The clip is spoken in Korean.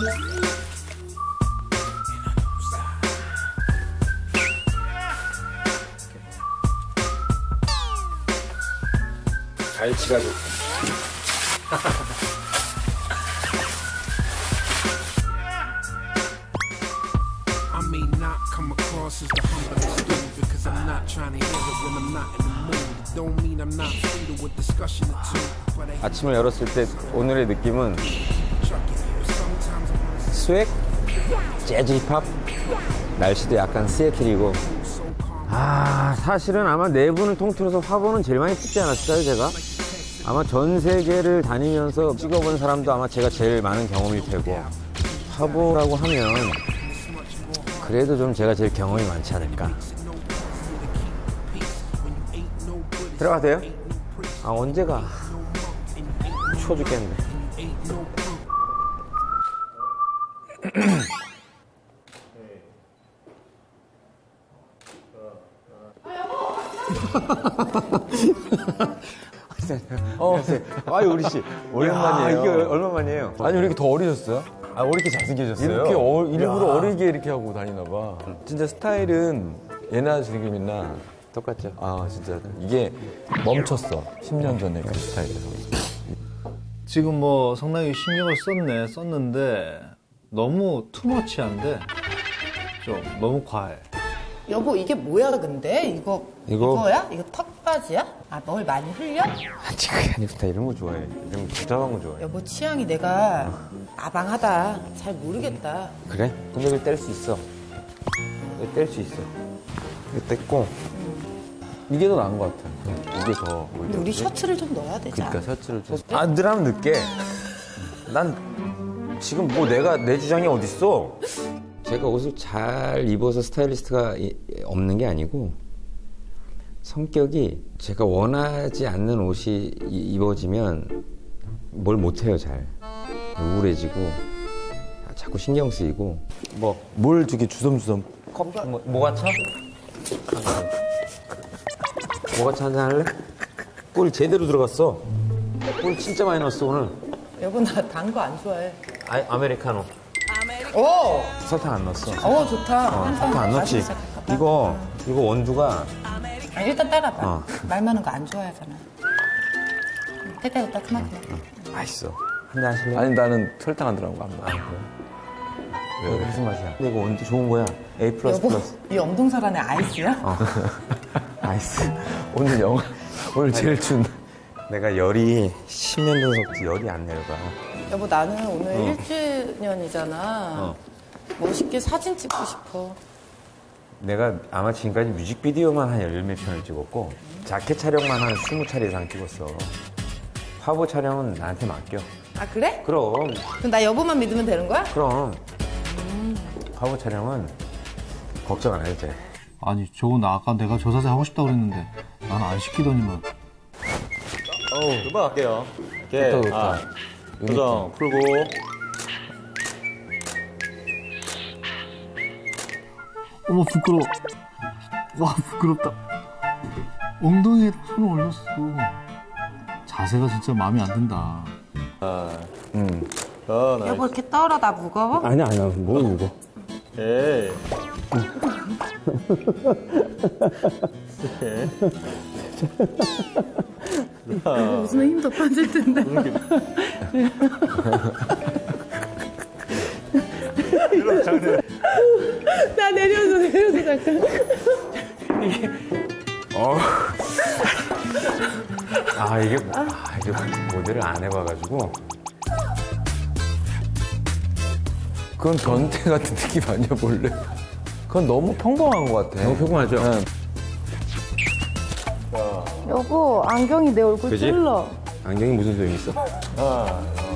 갈치가 좋다. 아침을 열었을 때 오늘의 느낌은 스웩, 재즈 힙합, 날씨도 약간 시애틀이고. 사실은 아마 네 분을 통틀어서 화보는 제일 많이 찍지 않았을까요, 제가? 아마 전 세계를 다니면서 찍어본 사람도 아마 제가 제일 많은 경험이 되고, 화보라고 하면 그래도 좀 제가 제일 경험이 많지 않을까. 들어가도 돼요? 언제가? 추워 죽겠네. 아유, 우리 씨. 오랜만이에요. 이게 얼마만이에요? 아니, 왜 이렇게 더 어리셨어요? 왜 이렇게 잘생겨졌어요? 이렇게 일부러 어리게 이렇게 하고 다니나 봐. 진짜 스타일은 예나 지금이나 똑같죠? 진짜. 이게 멈췄어. 10년 전에 그 스타일에서. 지금 뭐 상당히 신경을 썼는데 너무 투머치한데 좀 너무 과해. 여보, 이게 뭐야 근데? 이거야? 이거 턱받이야? 뭘 많이 흘려? 아직 그게 아니고 다 이런 거 좋아해. 이런 거 복잡한 거 좋아해. 여보 취향이 내가 아방하다. 잘 모르겠다. 그래? 근데 이걸 뗄 수 있어. 이거 뗄 수 있어. 이거 뗐고. 이게 더 나은 것 같아. 이게 더. 근데 우리 셔츠를 좀 넣어야 되잖아. 그러니까 셔츠를 좀. 늘 하면 늦게. 난 지금 뭐 내 주장이 어딨어? 제가 옷을 잘 입어서 스타일리스트가 없는 게 아니고 성격이 제가 원하지 않는 옷이 입어지면 뭘 못해요, 잘. 우울해지고 자꾸 신경 쓰이고. 뭘 저기 주섬주섬. 커피? 모가차? 모가차 한잔 할래? 꿀 제대로 들어갔어. 꿀 진짜 많이 넣었어, 오늘. 여보, 나 단 거 안 좋아해. 아메리카노. 오! 설탕 안 넣었어. 좋다. 설탕 안 넣었지? 이거 원두가. 일단 따라봐. 말 많은 거 안 좋아하잖아. 됐다. 그만. 맛있어. 한잔 하실래? 아니, 나는 설탕 안 들어간 거 안 먹어. 왜? 무슨 맛이야? 근데 이거 원두 좋은 거야. A++. 여보, 이 엄동설 안에 아이스야? 아이스. 오늘 제일 추운. 내가 열이 10년 전부터 열이 안 내려가. 여보, 나는 오늘 1주년이잖아. 멋있게 사진 찍고 싶어. 내가 아마 지금까지 뮤직비디오만 한 10몇 편을 찍었고 자켓 촬영만 한 20차례 이상 찍었어. 화보 촬영은 나한테 맡겨. 그래? 그럼 그럼 나 여보만 믿으면 되는 거야? 그럼 화보 촬영은 걱정 안 해도 돼. 아니 저거 나 아까 내가 저 사진 하고 싶다고 그랬는데 난 안 시키더니만. 금방 갈게요. 좋다. 표정 풀고. 어머 부끄러워. 와 부끄럽다. 엉덩이에 손을 올렸어. 자세가 진짜 마음에 안 든다. 여보, 이렇게 떨어. 나 무거워? 아니야 뭐 이거. 에이. 웃으면 힘도 빠질 텐데. 나 내려줘 잠깐. 이게 모델을 안 해봐가지고. 그건 변태 같은 느낌 아니야, 원래? 그건 너무 평범한 것 같아. 너무 평범하죠? 응. 여보, 안경이 내 얼굴 그지? 찔러. 안경이 무슨 소용이 있어? 하나,